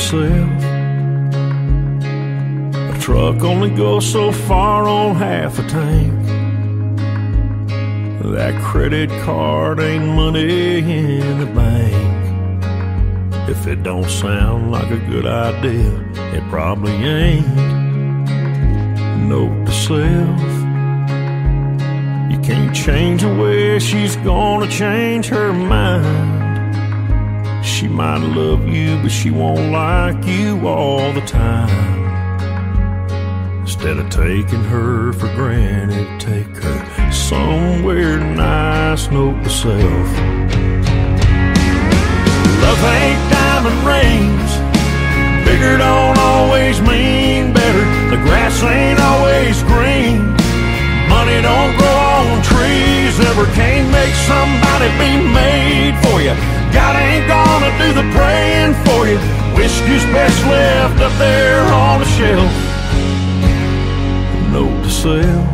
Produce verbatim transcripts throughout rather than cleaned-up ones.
self. A truck only goes so far on half a tank. That credit card ain't money in the bank. If it don't sound like a good idea, it probably ain't. Note to self, you can't change the way she's gonna change her mind. She might love you, but she won't like you all the time. Instead of taking her for granted, take her somewhere nice. Note to self, love ain't diamond rings. Bigger don't always mean better. The grass ain't always green. Money don't grow on trees. Ever can't make somebody be made for you. God ain't gonna do the praying for you. Whiskey's best left up there on the shelf. Note to self,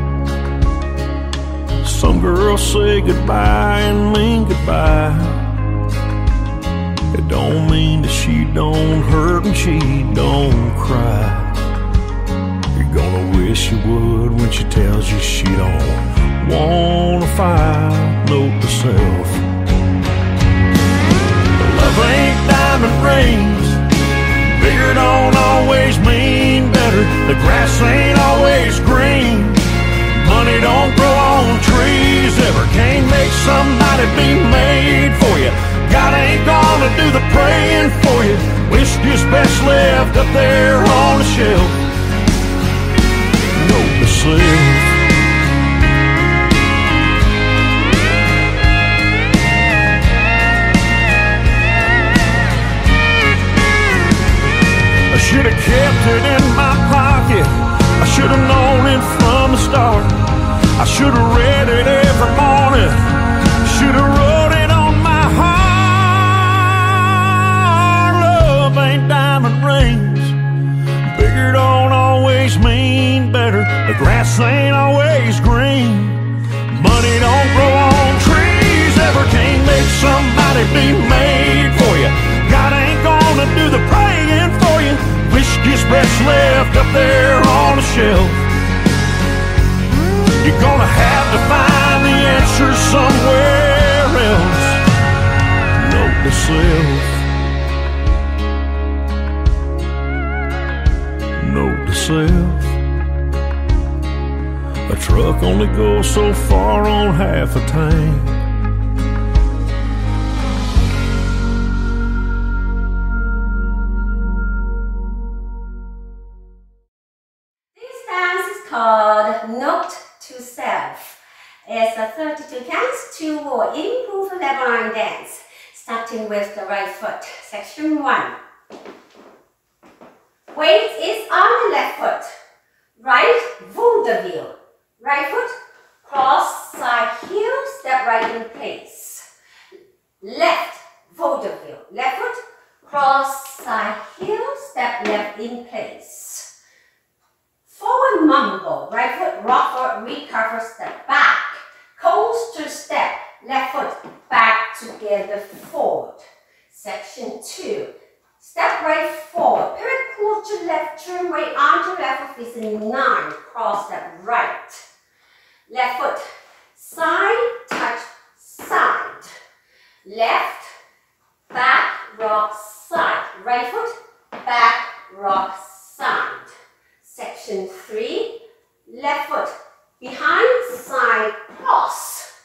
some girls say goodbye and mean goodbye. It don't mean that she don't hurt and she don't cry. You're gonna wish you would when she tells you she don't wanna fight. Note to self, love ain't diamond rings. Bigger don't always mean better. The grass ain't always green. Money don't grow on trees. Ever can't make somebody be made for you. God ain't gonna do the praying for you. Whiskey's best left up there on the shelf. Note to self, I should've kept it in my pocket. I should've known it from the start. I should've read it every morning. Should've wrote it on my heart. Love ain't diamond rings. Bigger don't always mean better. The grass ain't always green. Money don't grow on trees. Ever can't make somebody be made for you. God ain't gonna do the praying for you. Whiskey's best left up there on the shelf. You're gonna have to find the answer somewhere else. Note to self, note to self, a truck only goes so far on half a tank. Called Note to Self. It's a thirty-two counts to improve level line dance, starting with the right foot. Section one. Weight is on the left foot. Right vaudeville. Right foot, cross side heel, step right in place. Left vaudeville. Left foot, cross side heel, step left in place. Forward mumble, right foot, rock foot, recover, step back. Coaster step, left foot, back together, forward. Section two. Step right forward, pivot quarter left, turn right onto left foot, facing nine, cross step right. Left foot, side, touch, side. Left, back, rock, side. Right foot, back, rock, side. Section three, left foot, behind, side, cross.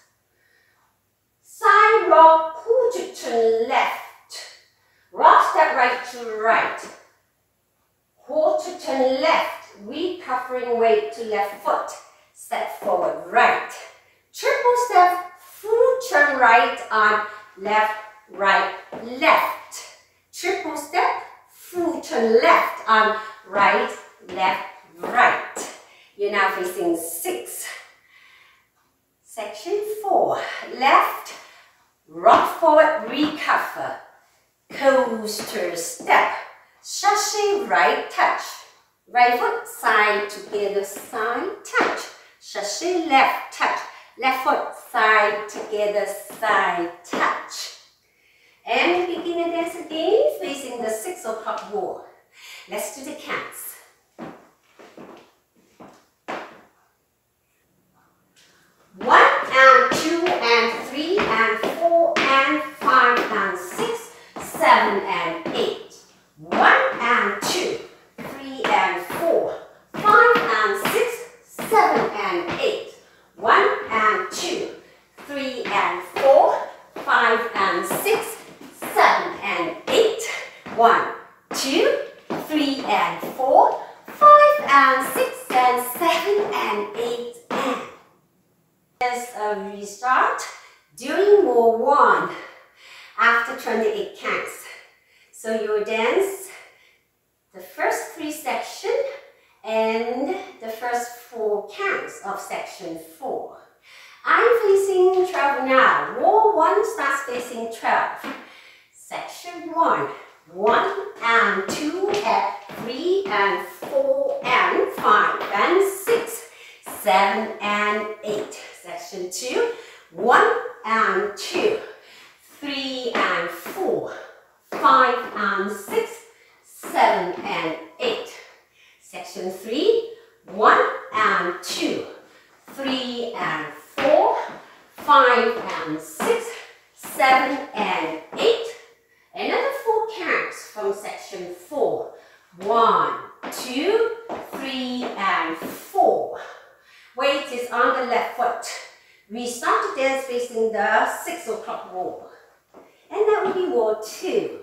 Side rock, quarter turn left. Rock step right to right. Quarter turn left, recovering weight to left foot. Step forward right. Triple step, full turn right on left, right, left. Triple step, full turn left on right, left, right. You're now facing six. Section four. Left, rock forward, recover. Coaster step. Sashay right touch. Right foot side together, side touch. Sashay left touch. Left foot side together, side touch. And begin the dance again, facing facing the six o'clock wall. Let's do the counts. One and two and three and four and five and six, seven and eight. One and two, three and four, five and six, seven and eight. One and two, three and four, five and six, seven and eight. One, two, three and four, five and six and seven and eight and. As a restart, doing more one after twenty-eight counts. So you will dance the first three sections and the first four counts of section four. I'm facing twelve now. Wall one starts facing twelve. Section one. one and two and three and four and five and six, seven and eight. Section two. one and two, three and four, five and six, seven and eight. Section three. one and two, three and four, five and six, seven and eight. Another four counts from section four. one, two, three and four. Weight is on the left foot. We start to dance facing the six o'clock wall. And that will be wall two.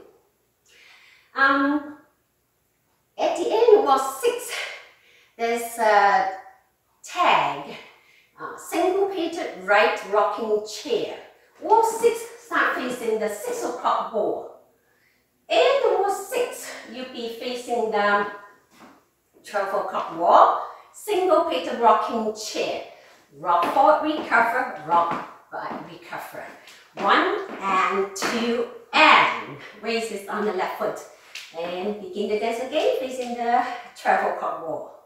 Um, at the end of wall six, there's a tag, uh, syncopated right rocking chair. Wall six start facing the six o'clock wall. And the wall six, you'll be facing the twelve o'clock wall, syncopated rocking chair. Rock forward, recover, rock back, recover. One and two and. Waist is on the left foot. And begin the dance again facing the twelve o'clock wall.